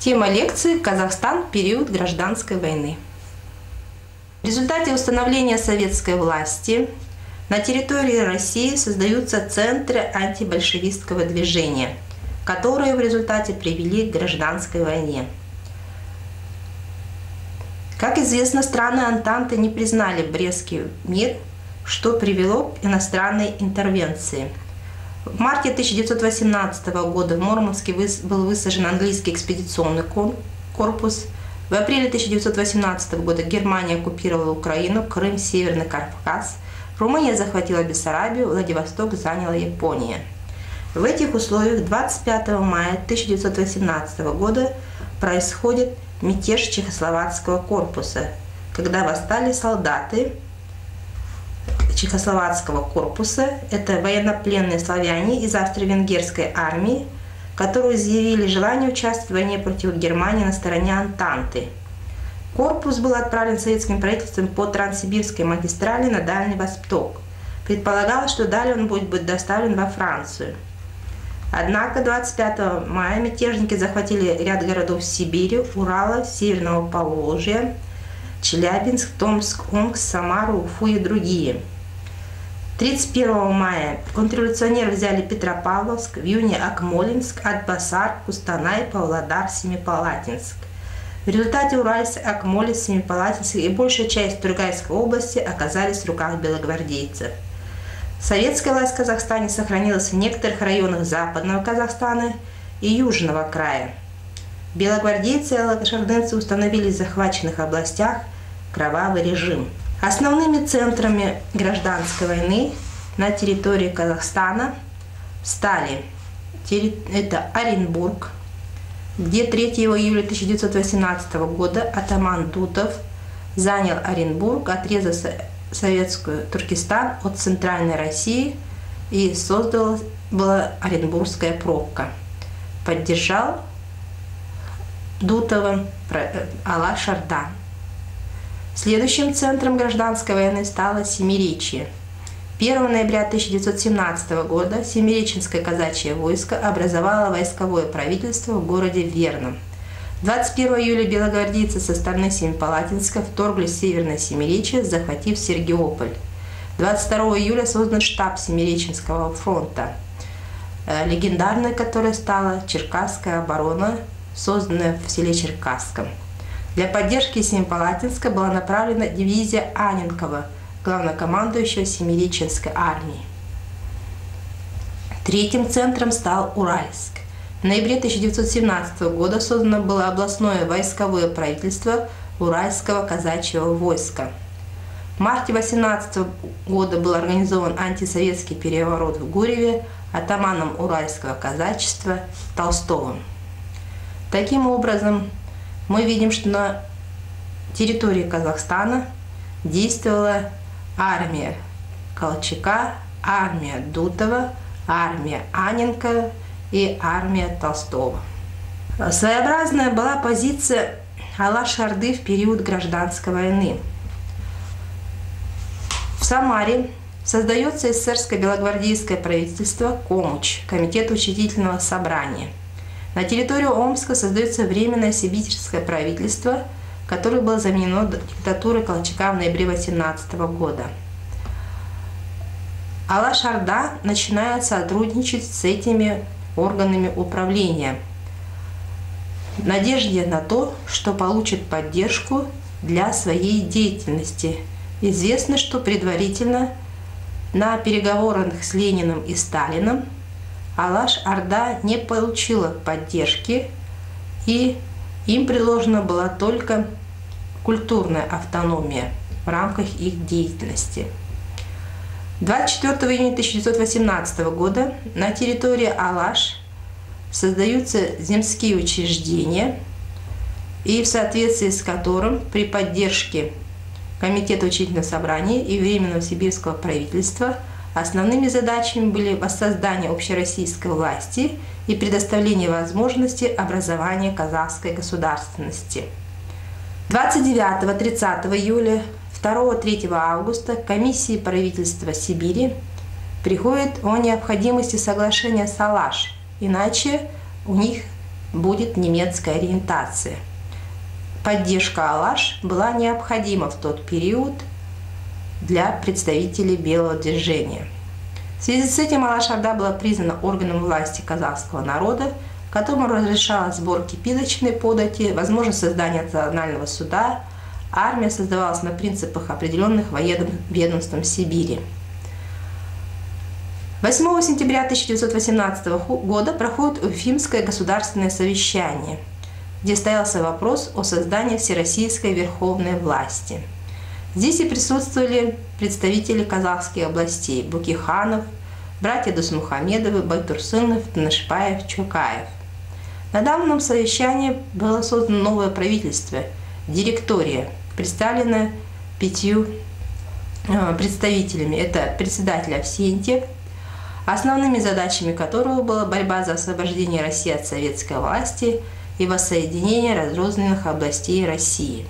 Тема лекции «Казахстан. Период гражданской войны». В результате установления советской власти на территории России создаются центры антибольшевистского движения, которые в результате привели к гражданской войне. Как известно, страны Антанты не признали Брестский мир, что привело к иностранной интервенции. В марте 1918 года в Мурманске был высажен английский экспедиционный корпус. В апреле 1918 года Германия оккупировала Украину, Крым, Северный Кавказ. Румыния захватила Бессарабию, Владивосток заняла Япония. В этих условиях 25 мая 1918 года происходит мятеж Чехословацкого корпуса, когда восстали солдаты Чехословацкого корпуса, это военнопленные славяне из австро-венгерской армии, которые заявили желание участвовать в войне против Германии на стороне Антанты. Корпус был отправлен советским правительством по Транссибирской магистрали на Дальний Восток. Предполагалось, что далее он будет доставлен во Францию. Однако 25 мая мятежники захватили ряд городов Сибири, Урала, Северного Поволжья, Челябинск, Томск, Омск, Самару, Уфу и другие. 31 мая контрреволюционеры взяли Петропавловск, в июне Акмолинск, Атбасар, Кустанай, Павлодар, Семипалатинск. В результате Уральск, Акмолинск, Семипалатинск и большая часть Тургайской области оказались в руках белогвардейцев. Советская власть в Казахстане сохранилась в некоторых районах Западного Казахстана и Южного края. Белогвардейцы и алашордынцы установили в захваченных областях кровавый режим. Основными центрами гражданской войны на территории Казахстана стали это Оренбург, где 3 июля 1918 года атаман Дутов занял Оренбург, отрезав советскую Туркестан от центральной России, и была Оренбургская пробка. Поддержал Дутова Алаш-Орда. Следующим центром гражданской войны стало Семиречье. 1 ноября 1917 года Семиреченское казачье войско образовало войсковое правительство в городе Верном. 21 июля белогвардейцы со стороны Семипалатинска вторглись в Северное Семиречье, захватив Сергиополь. 22 июля создан штаб Семиреченского фронта, легендарной которой стала Черкасская оборона, созданная в селе Черкасском. Для поддержки Семипалатинска была направлена дивизия Анненкова, главнокомандующего Семиреченской армии. Третьим центром стал Уральск. В ноябре 1917 года создано было областное войсковое правительство Уральского казачьего войска. В марте 1918 года был организован антисоветский переворот в Гурьеве атаманом Уральского казачества Толстовым. Таким образом, мы видим, что на территории Казахстана действовала армия Колчака, армия Дутова, армия Анненкова и армия Толстого. Своеобразная была позиция Алаш-Орды в период гражданской войны. В Самаре создается эсерское белогвардейское правительство Комуч, комитет учредительного собрания. На территории Омска создается временное сибирское правительство, которое было заменено диктатурой Колчака в ноябре 18 года. Алаш-Орда начинает сотрудничать с этими органами управления в надежде на то, что получит поддержку для своей деятельности. Известно, что предварительно на переговорах с Лениным и Сталиным Алаш-Орда не получила поддержки, и им предложена была только культурная автономия в рамках их деятельности. 24 июня 1918 года на территории Алаш создаются земские учреждения, и в соответствии с которым при поддержке Комитета учредительного собрания и Временного сибирского правительства основными задачами были воссоздание общероссийской власти и предоставление возможности образования казахской государственности. 29-30 июля, 2-3 августа комиссии правительства Сибири приходит о необходимости соглашения с Алаш, иначе у них будет немецкой ориентации. Поддержка Алаш была необходима в тот период для представителей белого движения. В связи с этим Алаш-Орда была признана органом власти казахского народа, которому разрешалась сбор кипидочной подати, возможность создания национального суда. Армия создавалась на принципах, определенных военным ведомством Сибири. 8 сентября 1918 года проходит Уфимское государственное совещание, где стоялся вопрос о создании Всероссийской верховной власти. Здесь и присутствовали представители казахских областей: Букиханов, братья Дусмухамедовы, Байтурсынов, Тынышпаев, Чукаев. На данном совещании было создано новое правительство, директория, представленная 5 представителями. Это председатель Авсентьев, основными задачами которого была борьба за освобождение России от советской власти и воссоединение разрозненных областей России.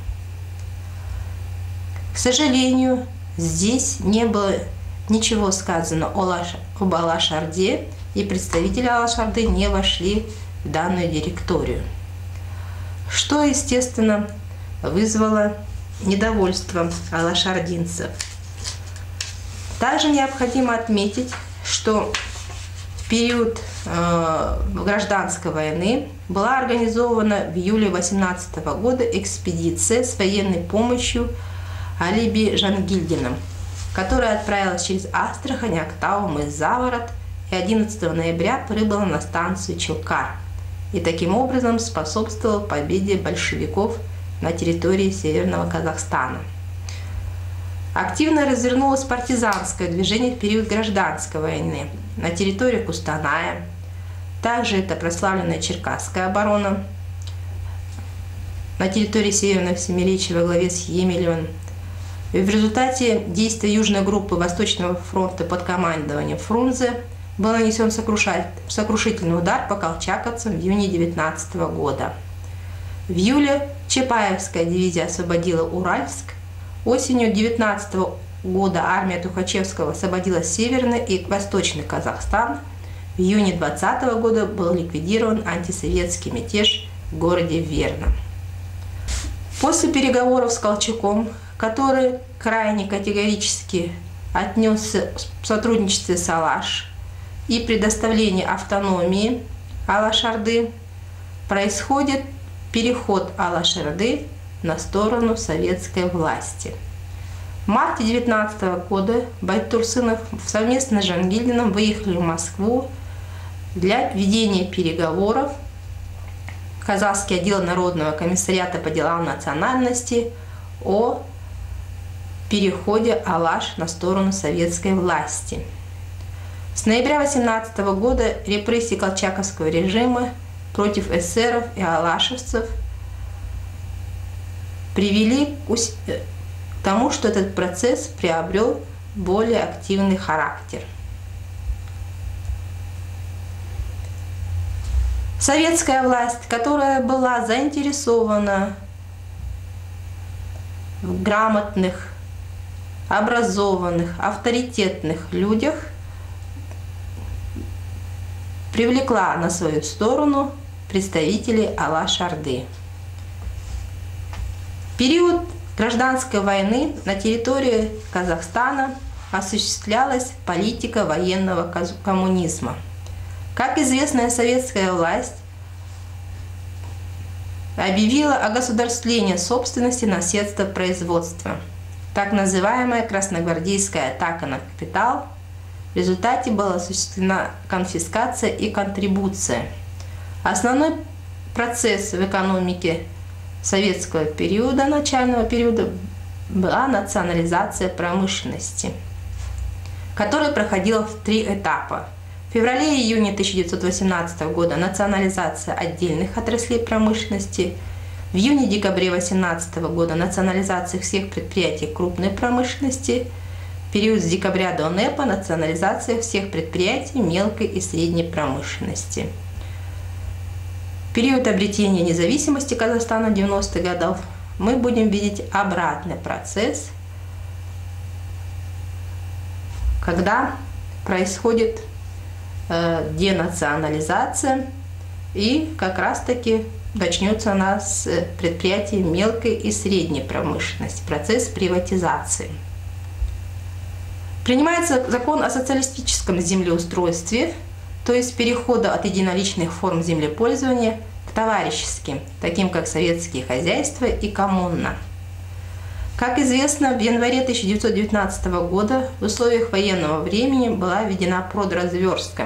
К сожалению, здесь не было ничего сказано об Алаш-Орде, и представители Алаш-Орды не вошли в данную директорию, что, естественно, вызвало недовольство алашардинцев. Также необходимо отметить, что в период гражданской войны была организована в июле 18 года экспедиция с военной помощью Алиби Жангильдиным, которая отправилась через Астрахань, Актау, мыс Заворот и 11 ноября прибыла на станцию Чилкар и таким образом способствовала победе большевиков на территории Северного Казахстана. Активно развернулось партизанское движение в период гражданской войны на территории Кустаная. Также это прославленная Черкасская оборона на территории Северного Семиречья во главе с Емелевым. И в результате действия южной группы Восточного фронта под командованием Фрунзе был нанесен сокрушительный удар по колчаковцам в июне 19 года. В июле Чапаевская дивизия освободила Уральск. Осенью 19 года армия Тухачевского освободила Северный и Восточный Казахстан. В июне 20 года был ликвидирован антисоветский мятеж в городе Верна. После переговоров с Колчаком, который крайне категорически отнесся в сотрудничестве с Алаш и предоставлении автономии Алаш-Орды, происходит переход Алаш-Орды на сторону советской власти. В марте 19 года Байтурсынов совместно с Жангильдиным выехали в Москву для ведения переговоров. Казахский отдел Народного комиссариата по делам национальности о переходе Алаш на сторону советской власти. С ноября 18 года репрессии колчаковского режима против эсеров и алашевцев привели к тому, что этот процесс приобрел более активный характер. Советская власть, которая была заинтересована в грамотных, образованных, авторитетных людях, привлекла на свою сторону представителей Алаш-Орды. В период гражданской войны на территории Казахстана осуществлялась политика военного коммунизма. Как известно, советская власть объявила о государствлении собственности на средства производства. Так называемая красногвардейская атака на капитал. В результате была осуществлена конфискация и контрибуция. Основной процесс в экономике советского периода, начального периода, была национализация промышленности, которая проходила в 3 этапа. В феврале и июне 1918 года национализация отдельных отраслей промышленности. В июне-декабре 2018 года национализация всех предприятий крупной промышленности. В период с декабря до НЭПа национализация всех предприятий мелкой и средней промышленности. В период обретения независимости Казахстана 90-х годов мы будем видеть обратный процесс, когда происходит денационализация И как раз-таки начнется у нас предприятие мелкой и средней промышленности, процесс приватизации. Принимается закон о социалистическом землеустройстве, то есть перехода от единоличных форм землепользования к товарищеским, таким как советские хозяйства и коммуна. Как известно, в январе 1919 года в условиях военного времени была введена продразверстка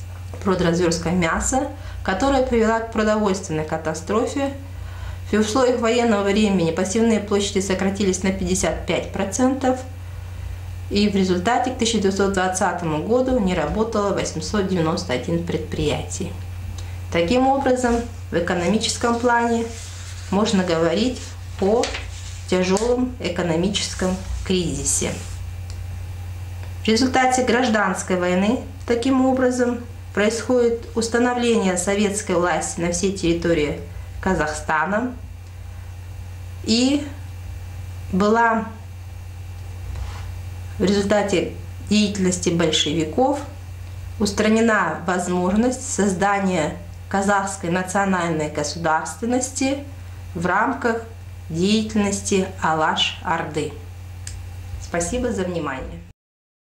мяса, которая привела к продовольственной катастрофе. В условиях военного времени пассивные площади сократились на 55%, и в результате к 1920 году не работало 891 предприятий. Таким образом, в экономическом плане можно говорить о тяжелом экономическом кризисе. В результате гражданской войны, таким образом, происходит установление советской власти на всей территории Казахстана, и была в результате деятельности большевиков устранена возможность создания казахской национальной государственности в рамках деятельности Алаш-Орды. Спасибо за внимание.